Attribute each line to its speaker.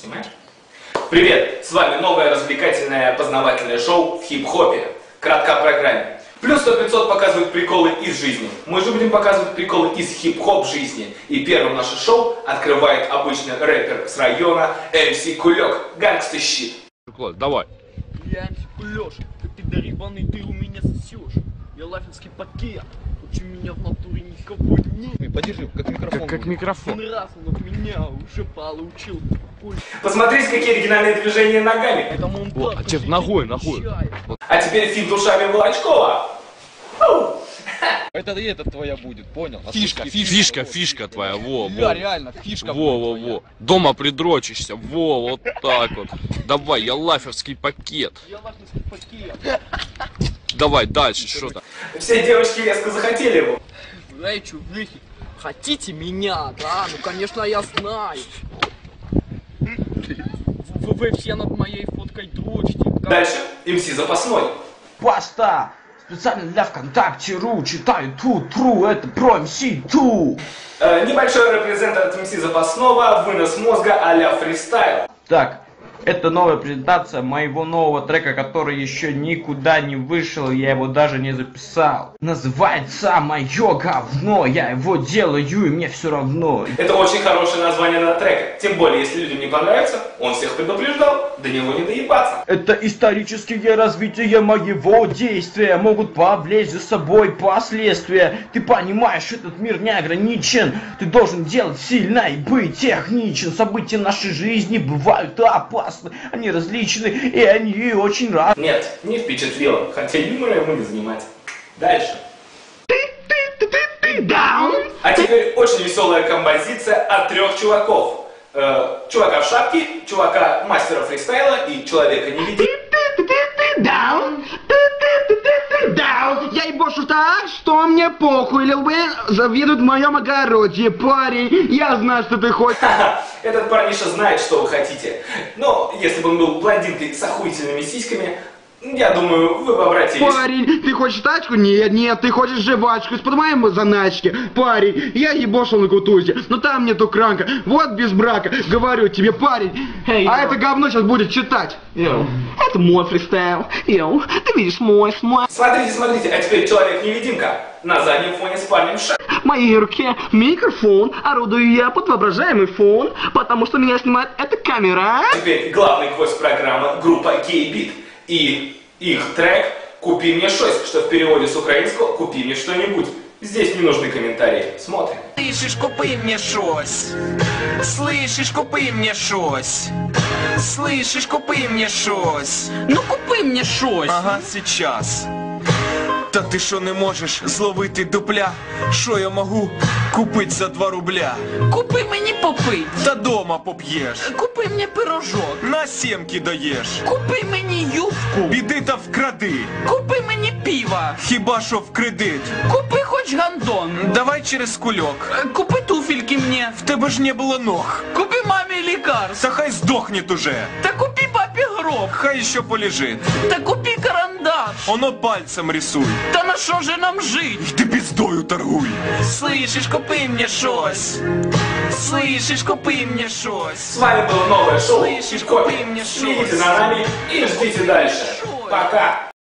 Speaker 1: Снимаешь? Привет! С вами новое развлекательное познавательное шоу в хип-хопе. Кратко о программе. Плюс 100-500 показывают приколы из жизни. Мы же будем показывать приколы из хип-хоп жизни. И первым наше шоу открывает обычный рэпер с района MC Кулек. Гангста щит.
Speaker 2: Давай.
Speaker 3: Я МС Кулёш, ты пидоребаный, ты у меня сосешь. Я лафинский пакет, учи меня в натуре никого нет.
Speaker 2: Подержи, как микрофон. Как микрофон.
Speaker 3: Один раз он от меня уже получил.
Speaker 1: Посмотрите, какие оригинальные движения ногами.
Speaker 3: Это монтаж.
Speaker 2: Вот, а теперь ногой.
Speaker 1: А теперь финт ушами Волочкова.
Speaker 4: Это твоя будет, понял?
Speaker 2: Фишка твоя, во.
Speaker 4: Да, реально, фишка.
Speaker 2: Во. Дома придрочишься, во, вот так вот. Давай, я лаферский пакет.
Speaker 3: Я лафинский пакет.
Speaker 2: Давай дальше, что-то.
Speaker 1: Все девочки резко захотели его.
Speaker 3: Эй, чувихи, хотите меня, да? Ну, конечно, я знаю. Вы все над моей фоткой дрочите.
Speaker 1: Дальше МС Запасной.
Speaker 5: Паста! Специально для ВКонтакте.ру читаю тру, это про МС Ту.
Speaker 1: Небольшой репрезент от МС Запасного, вынос мозга а-ля фристайл.
Speaker 5: Так, это новая презентация моего нового трека, который еще никуда не вышел, я его даже не записал. Называется «Мое говно», я его делаю и мне все равно.
Speaker 1: Это очень хорошее название на трека. Тем более, если людям не понравится, он всех предупреждал, до него не доебаться.
Speaker 5: Это исторические развития моего действия, могут повлечь за собой последствия. Ты понимаешь, этот мир не ограничен, ты должен делать сильно и быть техничен. События нашей жизни бывают опасны, они различны и они очень разные.
Speaker 1: Нет, не впечатлило, хотя юмора ему не занимать. Дальше. А теперь очень веселая композиция от трех чуваков. Чувака в шапке, чувака мастера фристайла и человека-невидимки.
Speaker 6: Я ебошу так, что мне похуй, лилбы завидуют в моем огороде, парень, я знаю, что ты хочешь.
Speaker 1: Этот парниша знает, что вы хотите. Но если бы он был блондинкой с охуительными сиськами, я думаю, вы бы обратились.
Speaker 6: Парень, ты хочешь тачку? Нет, ты хочешь жвачку из-под моей заначки. Парень, я ебошил на Кутузе, но там нету кранка, вот без брака, говорю тебе, парень. А это говно сейчас будет читать. Это мой фристайл, ты видишь мой.
Speaker 1: Смотрите, а теперь человек-невидимка на заднем фоне с парнем в шапке.
Speaker 6: В моей руке микрофон, орудую я под воображаемый фон, потому что меня снимает эта камера.
Speaker 1: Теперь главный гвоздь программы — группа Гей-Бит. И их трек «Купи мне шось», что в переводе с украинского «Купи мне что-нибудь». Здесь не нужны комментарии. Смотрим.
Speaker 7: Слышишь, купи мне шось. Слышишь, купи мне шось. Слышишь, купи мне шось.
Speaker 3: Ну купи мне шось.
Speaker 7: Ага, сейчас. Та ти що не можеш зловити дупля? Що я можу купити за 2 рубля?
Speaker 3: Купи мені попить.
Speaker 7: Та дома поп'єш.
Speaker 3: Купи мені пирожок.
Speaker 7: На сімки даєш.
Speaker 3: Купи мені юбку.
Speaker 7: Біди та вкради.
Speaker 3: Купи мені пива.
Speaker 7: Хіба що в кредит.
Speaker 3: Купи хоч гандон.
Speaker 7: Давай через кульок.
Speaker 3: Купи туфельки мне.
Speaker 7: В тебе ж не було ног.
Speaker 3: Купи мамі лекарств.
Speaker 7: Та хай здохнет уже.
Speaker 3: Та купи папі гроб.
Speaker 7: Хай ще полежить.
Speaker 3: Та купи карандаш.
Speaker 7: Оно пальцем рисуй.
Speaker 3: Та на що же нам жить?
Speaker 7: Йди піздою торгуй.
Speaker 3: Слышишь, купи мне шось. Слышишь, купи мне шось.
Speaker 1: С вами было новое шоу
Speaker 3: Слышишь,
Speaker 1: «Хип-хопе».
Speaker 3: купи мне шось.
Speaker 1: Следите за нами и ждите дальше. Пока!